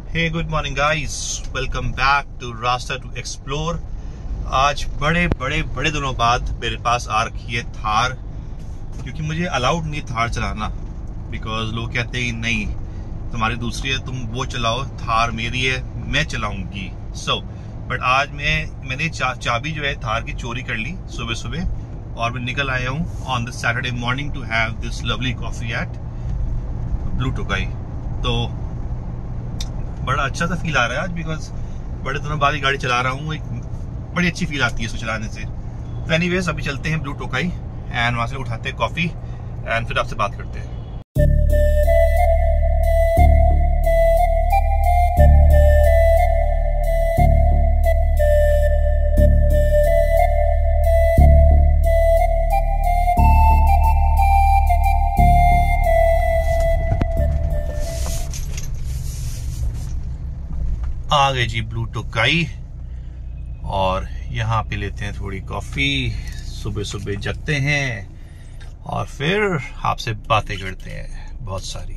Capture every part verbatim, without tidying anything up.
Hey good morning guys, welcome back to Raasta to explore. आज बड़े बड़े बड़े दिनों बाद मेरे पास आ रखी है थार, क्योंकि मुझे अलाउड नहीं थार चलाना। बिकॉज लोग कहते हैं नहीं तुम्हारी दूसरी है, तुम वो चलाओ, थार मेरी है, मैं चलाऊंगी। सो बट आज मैं मैंने चा, चाबी जो है थार की चोरी कर ली सुबह सुबह, और मैं निकल आया हूँ on the Saturday morning to have this lovely coffee at Blue Tokai. तो बड़ा अच्छा सा फील आ रहा है आज, बिकॉज बड़े दिनों बाद ही गाड़ी चला रहा हूँ। एक बड़ी अच्छी फील आती है इसको चलाने से। तो एनीवेज अभी चलते हैं ब्लू टोकाई एंड वहां से उठाते हैं कॉफी एंड फिर आपसे बात करते हैं। आ गए जी ब्लू टोकाई, और यहाँ पे लेते हैं थोड़ी कॉफी, सुबह सुबह जगते हैं और फिर आपसे बातें करते हैं बहुत सारी।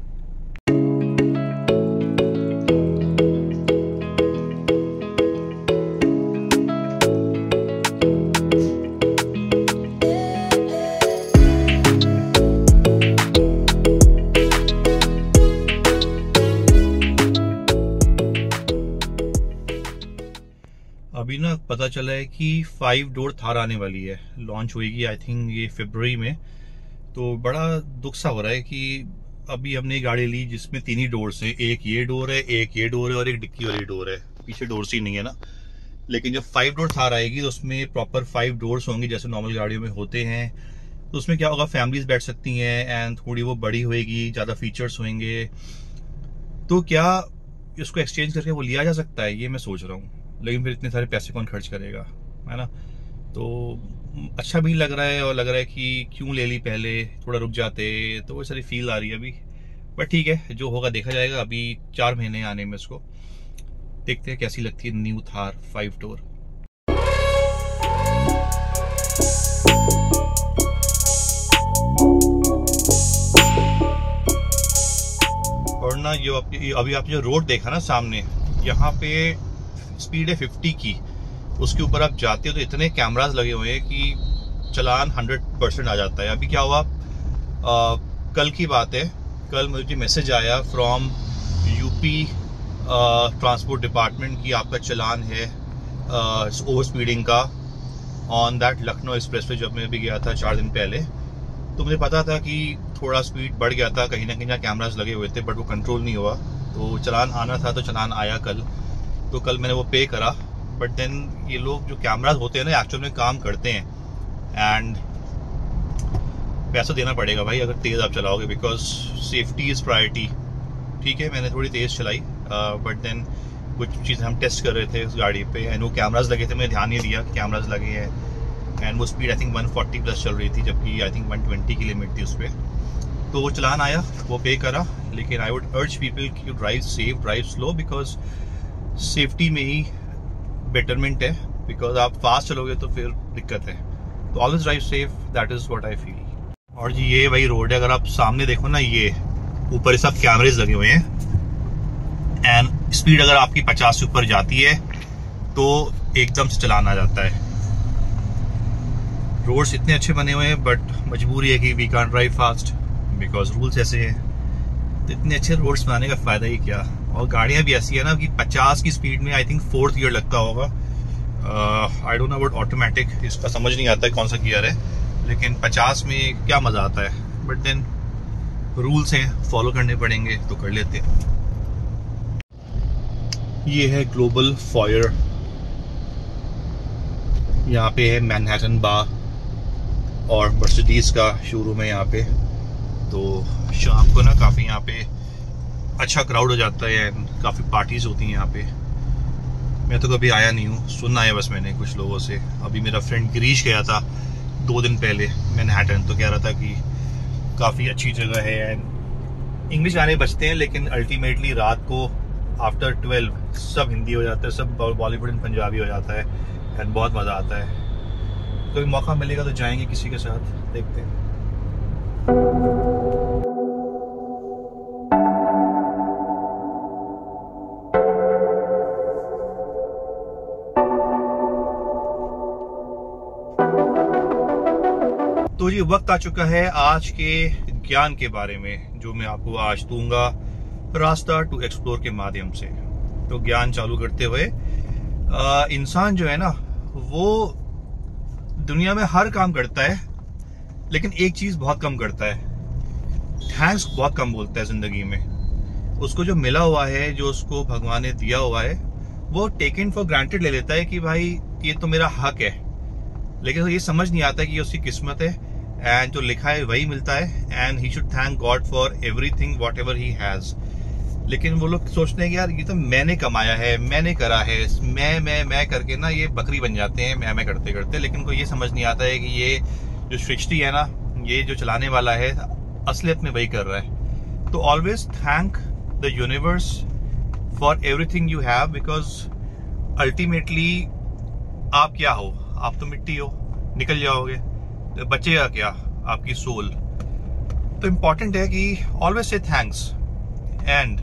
अभी ना पता चला है कि फाइव डोर थार आने वाली है, लॉन्च होगी आई थिंक ये फरवरी में। तो बड़ा दुख सा हो रहा है कि अभी हमने गाड़ी ली जिसमें तीन ही डोर्स हैं, एक ये डोर है, एक ये डोर है और एक डिक्की वाली डोर है, पीछे डोर्स ही नहीं है ना। लेकिन जब फाइव डोर थार आएगी तो उसमें प्रॉपर फाइव डोर्स होंगी जैसे नॉर्मल गाड़ियों में होते हैं। तो उसमें क्या होगा, फैमिलीज बैठ सकती हैं एंड थोड़ी वो बड़ी होएगी, ज्यादा फीचर्स होंगे। तो क्या इसको एक्सचेंज करके वो लिया जा सकता है, ये मैं सोच रहा हूँ। लेकिन फिर इतने सारे पैसे कौन खर्च करेगा, है ना। तो अच्छा भी लग रहा है और लग रहा है कि क्यों ले ली पहले, थोड़ा रुक जाते, तो वो सारी फील आ रही है अभी। बट ठीक है, जो होगा देखा जाएगा। अभी चार महीने आने में इसको, देखते हैं कैसी लगती है न्यू थार फाइव डोर। और ना जो अभी आप जो रोड देखा ना सामने, यहाँ पे स्पीड है फिफ्टी की, उसके ऊपर आप जाते हो तो इतने कैमरास लगे हुए हैं कि चलान हंड्रेड परसेंट आ जाता है। अभी क्या हुआ, आ, कल की बात है, कल मुझे मैसेज आया फ्रॉम यूपी ट्रांसपोर्ट डिपार्टमेंट की आपका चलान है ओवर स्पीडिंग का ऑन दैट लखनऊ एक्सप्रेसवे। जब मैं भी गया था चार दिन पहले, तो मुझे पता था कि थोड़ा स्पीड बढ़ गया था, कहीं ना कहीं कैमरास लगे हुए थे, बट वो कंट्रोल नहीं हुआ। तो चलान आना था, तो चलान आया कल। तो कल मैंने वो पे करा। बट देन ये लोग जो कैमरास होते हैं ना एक्चुअल में काम करते हैं, एंड पैसा देना पड़ेगा भाई अगर तेज आप चलाओगे, बिकॉज सेफ्टी इज प्रायोरिटी। ठीक है, मैंने थोड़ी तेज चलाई, बट uh, देन कुछ चीज़ें हम टेस्ट कर रहे थे उस गाड़ी पे, एंड वो कैमरास लगे थे, मैंने ध्यान नहीं दिया कि कैमरास लगे हैं। एंड वो speed I think one forty plus चल रही थी, जबकि आई थिंक वन ट्वेंटी की लिमिट थी उस पर। तो वो चलान आया, वो पे करा। लेकिन I would urge people to drive safe, drive slow, because safety में ही बेटरमेंट है। बिकॉज आप फास्ट चलोगे तो फिर दिक्कत है। तो always drive safe, that is what I feel. और जी ये वही रोड है, अगर आप सामने देखो ना, ये ऊपर सब कैमरेज लगे हुए हैं, एंड स्पीड अगर आपकी पचास से ऊपर जाती है तो एकदम से चलान आ जाता है। रोड्स इतने अच्छे बने हुए हैं, बट मजबूरी है कि we can't drive fast because rules ऐसे हैं। तो इतने अच्छे रोड्स बनाने का फायदा ही क्या। और गाड़ियां भी ऐसी है ना कि पचास की स्पीड में आई थिंक फोर्थ गियर लगता होगा। I don't know about automatic, इसका समझ नहीं आता है कौन सा गियर है, लेकिन पचास में क्या मजा आता है। बट देन रूल्स हैं, फॉलो करने पड़ेंगे, तो कर लेते हैं। ये है ग्लोबल फॉयर, यहाँ पे है मैनहट्टन बार और मर्सिडीज का शोरूम है यहाँ पे। तो शाम को ना काफी यहाँ पे अच्छा क्राउड हो जाता है, काफ़ी पार्टीज होती हैं यहाँ पे। मैं तो कभी आया नहीं हूँ, सुना है बस मैंने कुछ लोगों से। अभी मेरा फ्रेंड गिरीश गया था दो दिन पहले मैनहट्टन, तो कह रहा था कि काफ़ी अच्छी जगह है एंड इंग्लिश गाने बजते हैं, लेकिन अल्टीमेटली रात को आफ्टर ट्वेल्व सब हिंदी हो जाता है, सब बॉलीवुड एंड पंजाबी हो जाता है, एंड बहुत मज़ा आता है। कभी मौका मिलेगा तो जाएंगे किसी के साथ, देखते हैं। तो ये वक्त आ चुका है आज के ज्ञान के बारे में, जो मैं आपको आज दूंगा रास्ता टू एक्सप्लोर के माध्यम से। तो ज्ञान चालू करते हुए, इंसान जो है ना, वो दुनिया में हर काम करता है, लेकिन एक चीज बहुत कम करता है, थैंक्स बहुत कम बोलता है जिंदगी में। उसको जो मिला हुआ है, जो उसको भगवान ने दिया हुआ है, वो टेकन फॉर ग्रांटेड ले लेता है कि भाई ये तो मेरा हक है, लेकिन ये समझ नहीं आता कि ये उसकी किस्मत है, एंड जो लिखा है वही मिलता है, and he should thank God for everything whatever he has. लेकिन वो लोग सोचते हैं कि यार ये तो मैंने कमाया है, मैंने करा है, मैं मैं मैं करके ना ये बकरी बन जाते हैं मैं मैं करते करते। लेकिन को ये समझ नहीं आता है कि ये जो सृष्टि है ना, ये जो चलाने वाला है, असलियत में वही कर रहा है। तो always thank the universe for everything you have, because ultimately आप क्या हो? आप तो मिट्टी हो, निकल जाओगे, तो बचेगा क्या? आपकी सोल। तो इम्पॉर्टेंट है कि always say thanks and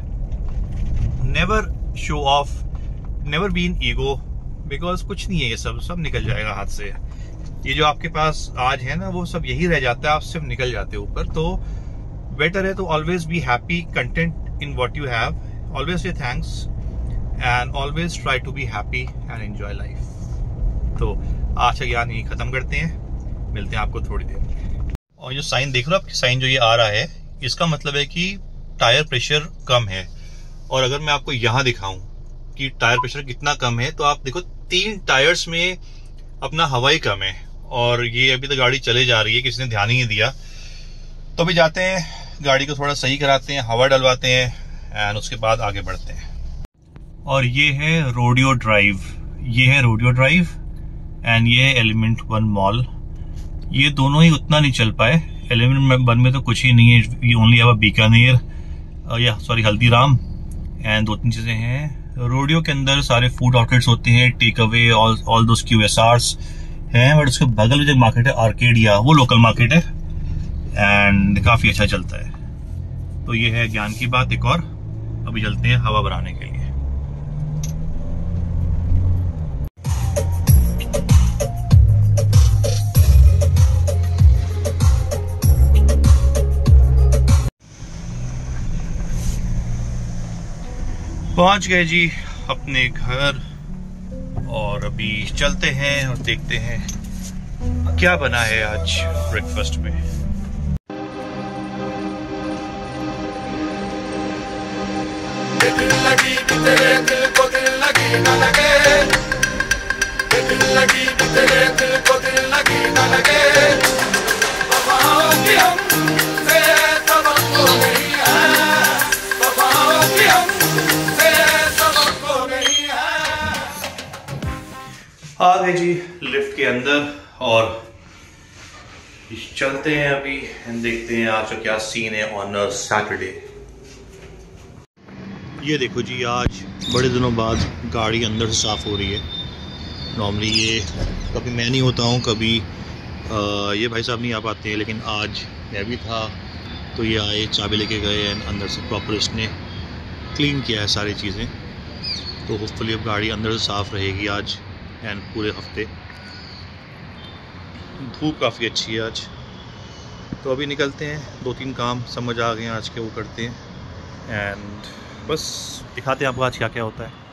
never show off, never be in ego, because कुछ नहीं है, ये सब सब निकल जाएगा हाथ से। ये जो आपके पास आज है ना, वो सब यही रह जाता है, आप सिर्फ निकल जाते हो ऊपर। तो बेटर है तो always be happy, content in what you have, always say thanks and always try to be happy and enjoy life. तो आज का ज्ञान यही खत्म करते हैं, मिलते हैं आपको थोड़ी देर में। और जो साइन देख रहे हो आप, साइन जो ये आ रहा है, इसका मतलब है कि टायर प्रेशर कम है। और अगर मैं आपको यहाँ दिखाऊं कि टायर प्रेशर कितना कम है, तो आप देखो तीन टायर्स में अपना हवा ही कम है, और ये अभी तो गाड़ी चले जा रही है, किसी ने ध्यान ही नहीं दिया। तो अभी जाते हैं, गाड़ी को थोड़ा सही कराते हैं, हवा डलवाते हैं, एंड उसके बाद आगे बढ़ते हैं। और ये है रोडियो ड्राइव, ये है रोडियो ड्राइव एंड ये है एलिमेंट वन मॉल। ये दोनों ही उतना नहीं चल पाए, एलिमेंट वन में तो कुछ ही नहीं है, ये ओनली है बीकानेर या सॉरी हल्दीराम, एंड दो तीन चीजें हैं। रोडियो के अंदर सारे फूड आउटलेट्स होते हैं, take away, all all those QSRs हैं, बट उसके बगल में जो मार्केट है आर्केडिया, वो लोकल मार्केट है एंड काफी अच्छा चलता है। तो ये है ज्ञान की बात एक और। अभी चलते हैं हवा भराने के लिए। पहुंच गए जी अपने घर, और अभी चलते हैं और देखते हैं क्या बना है आज ब्रेकफास्ट में। दिल लगी तेरे दिल को दिल लगी ना लगे, दिल लगी तेरे दिल को दिल लगी ना लगे, वफाओं की हमसे तवक्को नहीं है, वफाओं की हमसे तवक्को नहीं है। आ गए जी लिफ्ट के अंदर, और चलते हैं अभी, देखते हैं आज का क्या सीन है ऑन अ सैटरडे। ये देखो जी, आज बड़े दिनों बाद गाड़ी अंदर से साफ़ हो रही है। नॉर्मली ये कभी मैं नहीं होता हूँ, कभी आ, ये भाई साहब नहीं आ पाते हैं, लेकिन आज मैं भी था, तो ये आए, चाबी लेके गए, एंड अंदर से प्रॉपर इसने क्लीन किया है सारी चीज़ें। तो होपफुली अब गाड़ी अंदर से साफ़ रहेगी आज एंड पूरे हफ्ते। धूप काफ़ी अच्छी है आज। तो अभी निकलते हैं, दो तीन काम समझ आ गए हैं आज के, वो करते हैं, एंड बस दिखाते हैं आपको आज क्या क्या होता है।